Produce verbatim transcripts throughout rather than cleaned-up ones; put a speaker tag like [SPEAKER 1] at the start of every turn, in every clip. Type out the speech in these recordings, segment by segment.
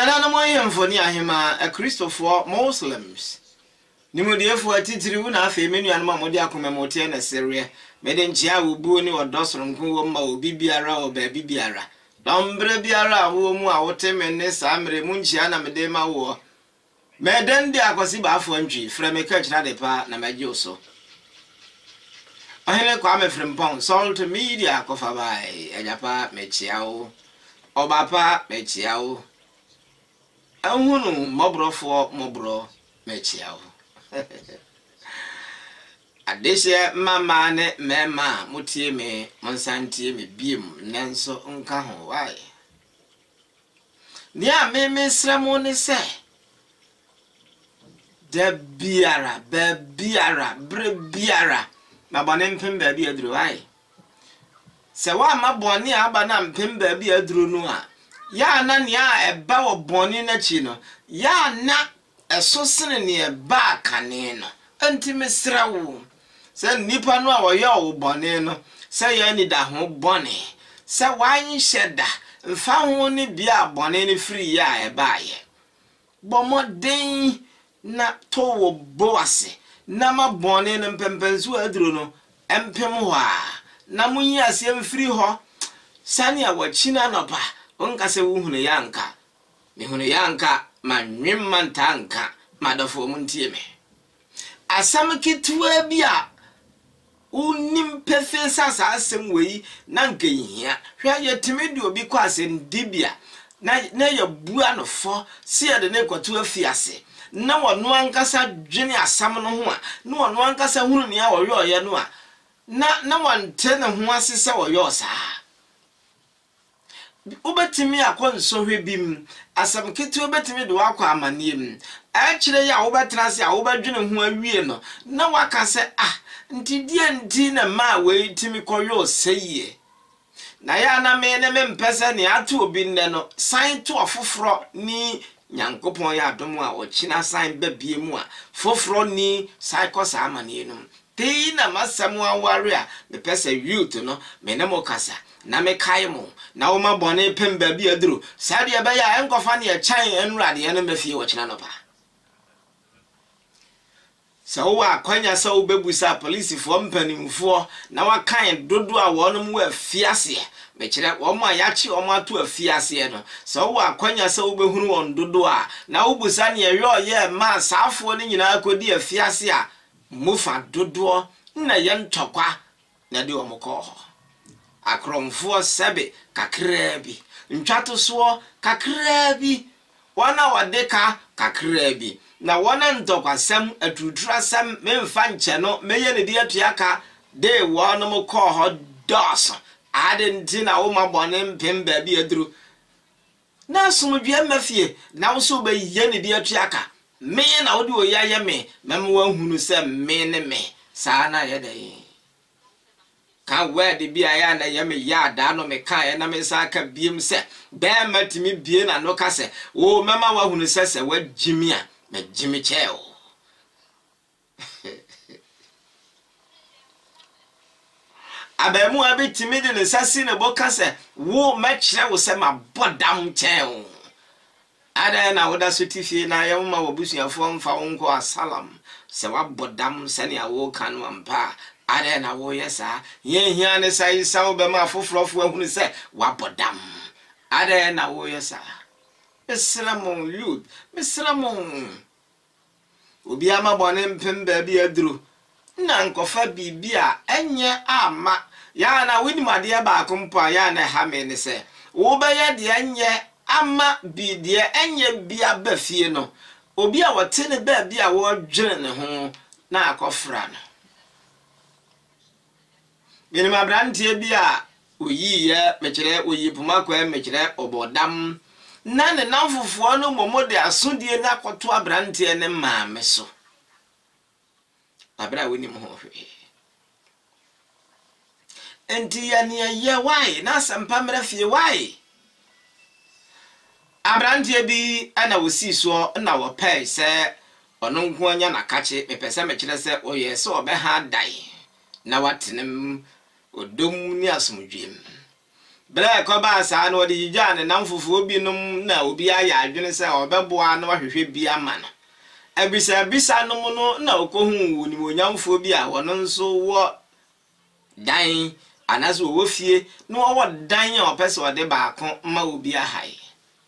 [SPEAKER 1] Anana mo yemfo ni ahema a Christopher Muslims. Nimodefo atitiri wu na afa menu anoma mode akomemote na serie. Mede nchia wubu ni odosoro nko wo ma obi biara o ba biara. Dombre biara wo mu a wote menne sa mre mu nchia na mede ma wo. Meden de akosi ba afo ntwi fremeka kira Adepa na maji oso. Ahene kwa me frempon salt media kofa bai ajapa mechiao. Obapa mechiao. Ahunu mobrofo mobro mechiao. Adeshe mama ne mema mutie me monsantie me biem nanso nka ho wai. Nia me me sramo ne se. De biara, be biara, bre biara. Na bone mpem ba bi aduru wai. Se wa ma bone aba na mpem ba bi aduru no a. Ya na nia eba wo bone na chi no. Ya na eso sene ne eba kane no. Anti mesra wo. Se nipa no a wo ya wo bone no. Se ya ni da ho bone. Se wan sheda. Mfa ho ni bia bone ni free ya eba ye. Bomoden na to wo boase. Na ma bone no mpempensu aduro no. Empem ho a. Na munyi asem free ho. Sani a wachina no pa. Onka se wuhune yanka. Me hune yanka ma nwemman tanka madafo muntie me. Asam kitwa bia unim pefe sasa asem wei na nka yihia. Hwa ye timedi obi kwa asem dibia na na ye bua no fo se ye de ne kwato afiase. Na wono ankasa dwene asam no ho a na wono ankasa hunu ne a wo yoye no a na na wante ne ho asese wo yosa. Ubetimi akonsọ hwebim asam ketu ubetimi do akwa amaniem a kire ya ubetena se a ubadwene ho awie no na waka se ah nti die nti na ma we timi koyo seye na ya na me ne me mpese ne atu obi nne no san to ofoforo ni nyankopon ya adom a ochina san babie mu a foforo ni cycle sa amanie no te na masam aware a me pese youth no me ne mo kasa na me kai mo na wo ma bone pem ba bi aduro sa de ba ya enkofa ne ya chan enurade ya no mafie wo kina no pa sa wo akwanya sa wo bebusa police fo mpanimfo na wa kan dodo a wo no mu afiase me kire wo ma ya chi wo ma to afiase no sa wo akwanya sa wo behunu won dodo a na wo busa ne ye ye ma saafo ne nyina akodi afiase a mufa dodo na ye ntokwa na de wo mko akromfo sebe kakrabi ntwato so kakrabi wana wadeka kakrabi na wana ntokwasem atuturasem memfa nche no meye ne dia tuaka de wono mo ko ho dos adenti na wo mabone mpem ba bi aduru na somdwe mafie na wo so ba ye ne dia tuaka me na wo de oyaye me mem wa hunu se me ne me sa na ye dai ka wede bia ya na ye me ya da no me ka ye na me sa ka biem se be matimi bie na no ka se wo mema wa hunu se se wa jimi a me jimi cheo abemu abetimi de ne sasi ne boka se wo ma kire wo se ma bodam cheo ada na woda sotifie na ye ma wo busuafo mfa wo nko asalam se wa bodam se ne awo kan wampa Are na wo yesa ye hia ne sai sa wo be ma fofrofo ahunu se wabodam are na wo yesa Islamon youth Islamon obi ama bone mpem ba bi aduru na nkofa bibia enye ama ya na wini made ba kompa ya na ha me ne se wo be ye de enye ama bi de enye bia ba fie no obi a wote ne ba bia wo dwene ne ho na akofra no Yeni mabrantie bia oyiye mekire oyi puma kwa mekire obodam na ne namfofo no momode asodie na koto abrantie ne maame so abra woni mo hwe enti ya ne ye wai na sampa mra fie wai abrantie bi ana wosi so na wo pay se ono nko anya na kache mepese mekire se oye se obe ha dai na watenem odom ni asomdwem bra ko ba sa na odi gya ne nam fufuo bi num na obi aya adwene se obeboa na wahwehwe bi ama no abisa bisa num no na okohu woni onyamfo bi a wono nso wo dan anaso wo fie no wo dan a opese ode ba ko ma obi ahai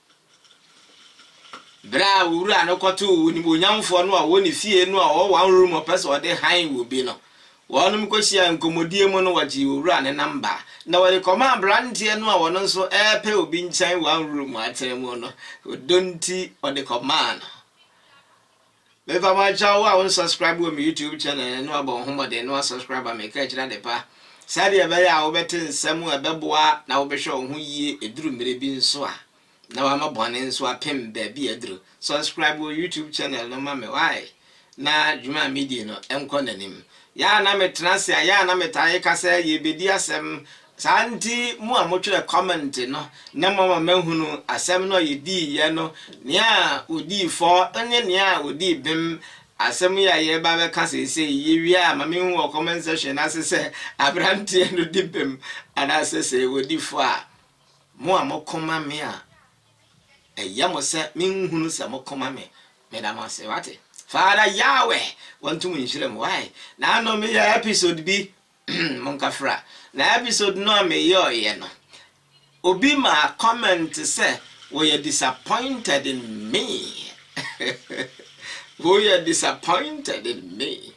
[SPEAKER 1] bra wura no koto woni onyamfo no a woni fie no a wo one room opese ode han wo bi no wonum ko hia nkomodie mu no waji wura ne namba na wale koma brantie no a wono nso epe obi nchan one room atremu no odonti ode command Beba ma cha wa won subscribe wo mi YouTube channel no aba ho de no subscribe me ka kira Adepa sade e be ya wo beti nsem e beboa na wo be hwe ho yie eduru mere bi nso a na wa ma bone nso apem ba bi eduru subscribe wo YouTube channel no ma me why na Juma Media no enko nanim ya na me transe ya na me taye kasa ye bedi asem santi mu a motwere comment no na mama mahunu asem no yedi ye no nia odi fo ene nia odi bim asem ya ye ba be kasa se ye wi a mama hu comment section asese abrante no di bim ana asese odi fo a mu a mokoma me a eya mo se min hunu se mokoma me me da ma se wate Father Yahweh want to mention why na no me ya episode bi monkafra na episode no me yo ye no obi ma comment say we are disappointed in me we are disappointed in me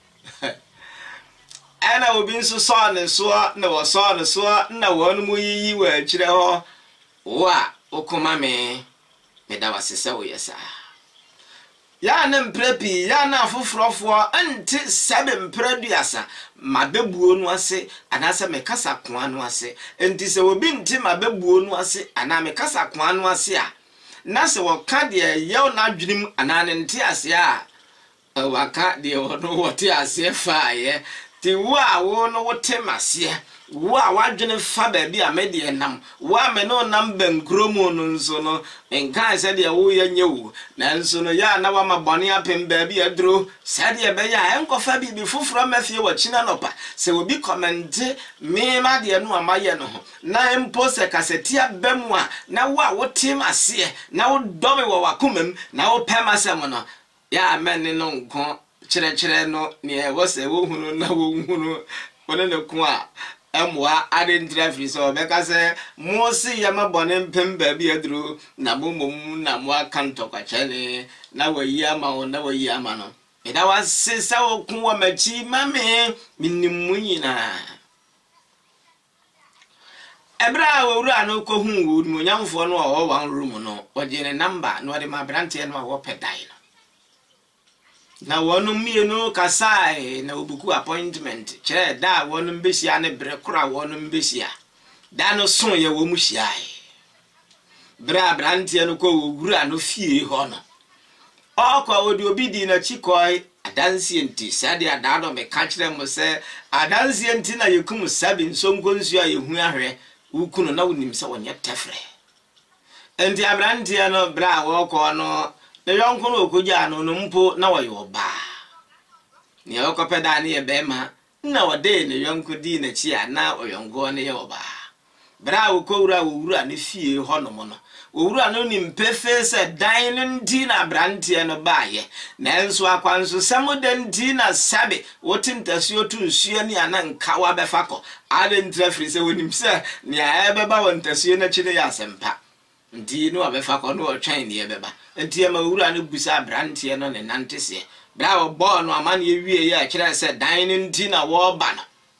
[SPEAKER 1] ana obi nso so ne so na wo so ne so na wonu mu yiyi wa kire ho wa okoma me me da wasese wo yesa ya na mprepi ya na afofrofo anti sebe mpreduasa mabebuo no ase anase mekasa koa no ase enti se obi nti mabebuo no ase ana mekasa koa no ase a na se woka de yew na adwenim ana ne nti ase a waka de wono wote ase fa ye ti wo a wo no wote mase wo a wadwene fa ba bi a mede nam wo a me no nam bankromo no nso no enka se de wo ya nyewu na nso no ya na wa mabone apem ba bi adro se de be ya enkofa bi bi foforo mafie wa china nopa se obi comment me ma de no amaye no ho na empo se kaseti abemu a na wo a wote mase na wo dobe wo wakomam na wo pemasem no ya men no nko kire kire no ne wo se wo hunu na wo hunu wona ne ko a emwa adentra free so beka se mo si yama bone mpem ba bi aduru na momom na mo akanto kwa chane na wayi ama na wayi ama no eda wa sesa okun wa machi mame minimu nyina ebra wura no ko hu wo mu nyamfo no o one room no oje ne number no de ma brante no wo pedai no na wonu mienu kasai na obuku appointment kire da wonu mbehia ne bre kura wonu mbehia da no son ye wo mu hiai bra brante no ko wura no fie ho no okwa odi obi di na chikoi adansi enti sade adado me ka kire mo se adansi enti na yekum sabi nsonko nsu a yehu ahwe ukunu na wonim se wonye tefre enti abrante no bra wo ko no ne yonko no okoja no no mpo na wo yoba ne okopeda ne ye bema na wode ne yonko di na chi ana oyongo ne yoba bra wo kowura wo wura ne fie ho no mo no wo wura no ni mpefe se dan ndi na brante no baaye na enso akwanso samodan ndi na sabe wotintasio tu nsuo ni ana nka wa befako ade ntrafri se wonim se ne ayebeba wontasio na chine ya sempa ndi no abefako no otwan ne yebeba enti ma wura no busa brante no ne nantese bra wo bo no amane ewie ya kire se dan ndi na wo ba no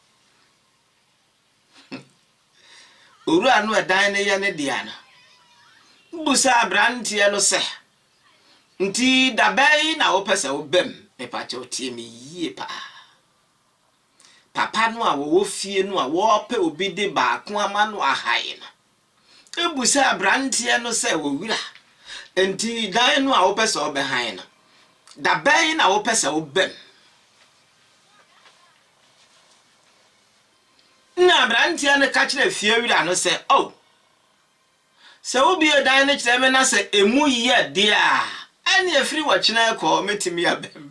[SPEAKER 1] wura no dan ne ye ne dia no busa brante no se nti dabai na wo pese wo bem me pa che otie me yie pa papa no a wo fie no a wo pe obi de ba ko ama no ahai no ebusa brante no se wo wura enti dan no a wo pese wo be han no dabai na wo pese wo bem na brante no ka kire fie wura no se oh se obi dan ne kire me na se emu ye de a ani efiri wo kina ko metimi abem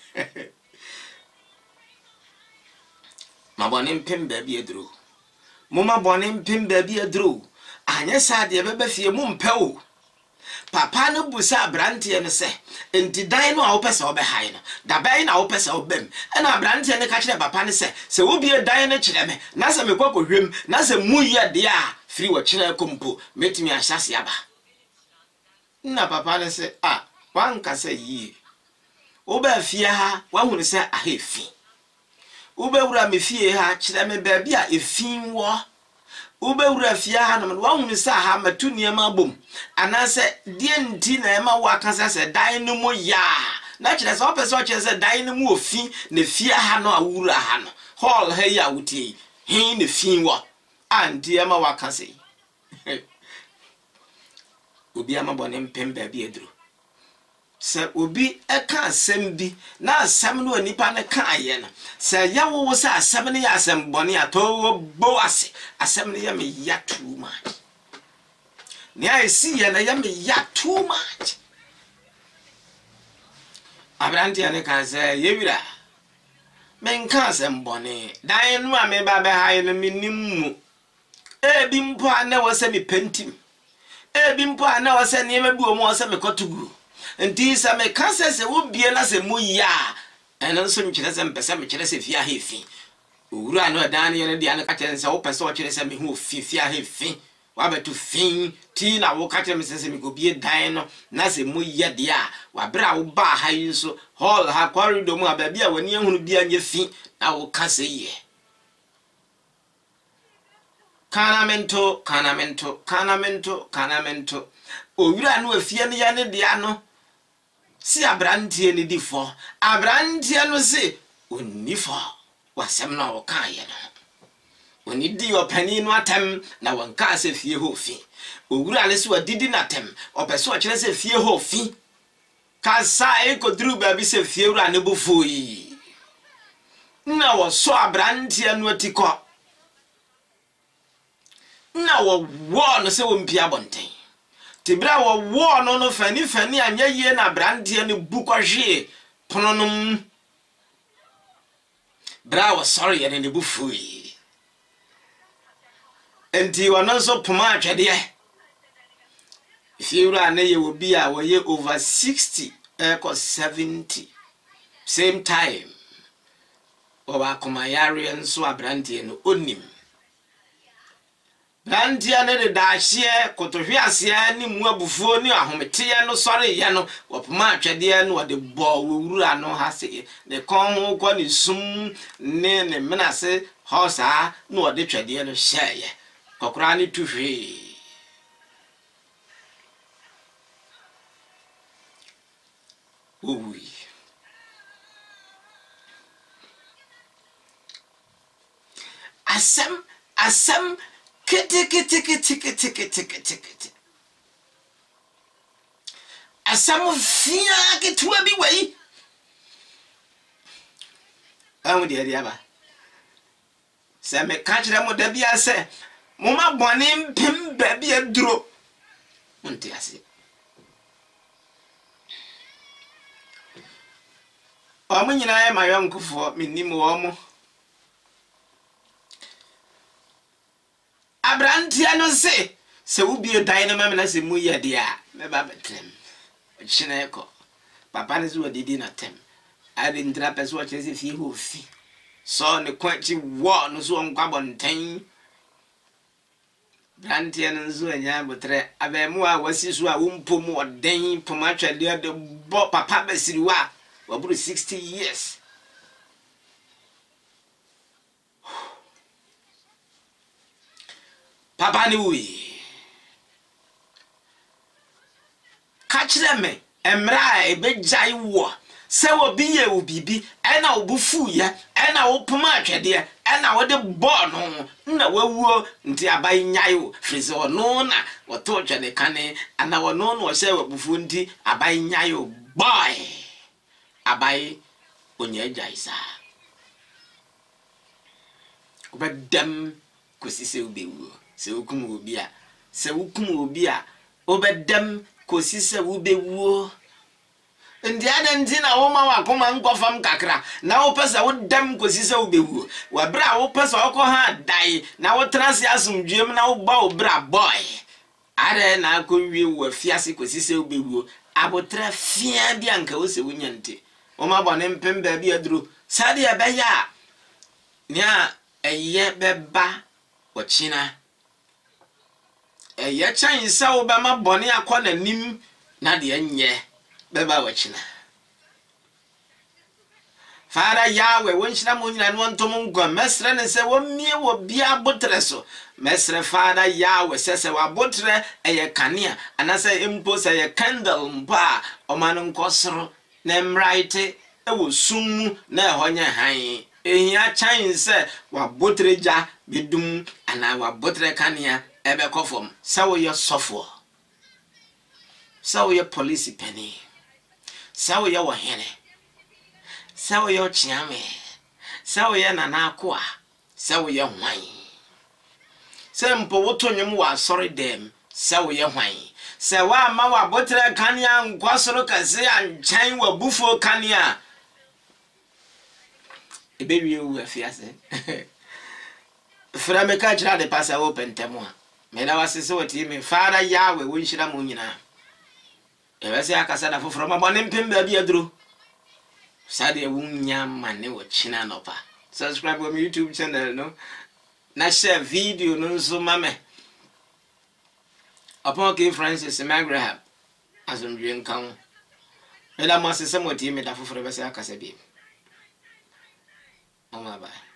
[SPEAKER 1] mabone mpem ba bi eduro Moma boni mpem baabi adro anya sade beba fie mu mpɛwo papa no busa brante ne se enti dan no a wo pese wo be hai no da bai na wo pese wo bem na brante ne ka kire papa ne se se wo bie dan ne kire me na se me kwakohwem na se mu ye de a firi wo kire kompo metimi ahyase aba na papa ne se ah wanka se yi wo ba fie ha wa hunu se ahefi wo ba wura me fie ha kire me baabi a efin wo ube wura fia ha no wa hunu sa ha matu niema bom anase die nti na ema wa kasa se dan no mo ya na kire se opese o kire se dan no mo ofi na fia ha no awura ha no hall ha ya wutie hin ne fin wo anti ema wa kasa obi ama bone mpem ba bi eduro se obi eka asem bi na asem no nipa ne ka aye no se ya wo se asem ne ya asem bone ato bo ase asem ne ya me ya too much ne ai si ya na ya me ya too much abrante ya ne ka se ye wira men ka asem bone dan no a me ba be ha no minimmu e bi mpo ana wo se me pentim e bi mpo ana wo se ne me bi o mo se me kotugu nti sa me kanse se wo bie na se mu ya eno nso nkyere se mpese me kyere se fia hefi owura no dan ye ne dia ne ka kyere se wo pese wo kyere se me hu fi fia hefi wa betu fin ti na wo ka kyere me se me go bie dan no na se mu ya dia wa bra wo ba ha yi so hall ha corridor mu aba bia wani ehunu bia nye fi na wo ka se ye kanamento kanamento kanamento kanamento owura no afie ne ya ne dia no si abrantie ni difo abrantie no se onifo wasem na wo kan ye no oni di opani no atem na wonka se fie ho fi owura le se wadidi na tem opese o kire se fie ho fi ka sa e kodru ba bi se fie wura ne bofoyi na wo so abrantie no atiko na wo wo no se wo mpia bonten tibra wo wo no no fani fani anya ye na brande ne bukwahwe pononum bra wo sorry ye ne bufui enti wono so poma atwede fiura na ye obi a wo ye over sixty eko seventy same time oba komayare nso abrande no onim Brandia ne da hye kotohwe ase ni mu abufuo ni ahomete no sore ye no wopoma atwede no de bo wura no ha se ne kon ho ko ni sum ne ne menase hosa no de twede no hye kokora ni tuhwe uwi asem asem Kiti kiti kiti kiti kiti kiti kiti. Asamu fia kitu abi wei. Amu dia dia ba. Se me kanchira mo da bia se mo ma bone mpem ba bia duro. Munti ase. O mo nyina e ma yo nkufo minnim wo mo. Abrantia no se se ubie dan no mama na se mu ye dia me ba betrem chine eko papa ne zo didi na tem ade ndra peso o chese fi ho fi so ne kwanchi wo no so nkwa bonten brantia no zo anya botre abemu a wasi so a wumpom oden poma twade de bo papa besiriwa waburu sixty years Papa ni wi kachire me emra e bejai wo se wo biye wo bibi e na obufu ye e na wo poma atwede e na wo de bo no na wawuo nti abai nyayo frize ono na wo to twede kane ana wo no no se wo bufu nti abai nyayo boy abai onye jaisa obedam kosise obewu se wukum obi a se wukum obi a obedam kosise wo bewuo ndi adenti na wo ma wa koma nkofam kakra na wo pesa wo dam kosi se wo bewu wa bra wo pesa wo ko ha dai na wo transi asumdwem na wo ba wo bra boy are na ko wie wo afiase kosi se wo bewu abotra fia bi anka wo se wo nyante wo ma bone mpem ba bi aduro sade ya ba ya nya eye beba wo china eye chan sa wo ba ma bone akọ na nim na de nye beba wo china Father Yahweh wonchina mo nyina no ntom ngwa mesre ne se wo mie wo bia botre so mesre Father Yahweh se se wa botre eye kanea anase impo se ye candle mpa o man nkosoro na mraite e wo sum na ehonye han ehia chan se wa botre ja bidum ana wa botre kanea ebe kofom se wo ye sofo se wo ye police penny se wo ye wo hene Sawo yo chiame sawo ya nana akwa sawo ya hwan se mpo woto nwum wa sorry dem sawo ya hwan se wa ma wa botre kania nkwasoro kase anchan wa bufo kania ebewie wu afiase fra me ka kira de pasa open temo me na wasese woti me Father Yahweh wonhira mo nyina e wese akasa da foforo ma bone mpem ba bi aduro Sadi wunya mane wo china no pa. Subscribe to my YouTube channel no. Na share video no so mame. Upon King Francis Magraham azum dwen kan. Ela mo asese mo ti me da foforo be se akasa bi. Oma ba.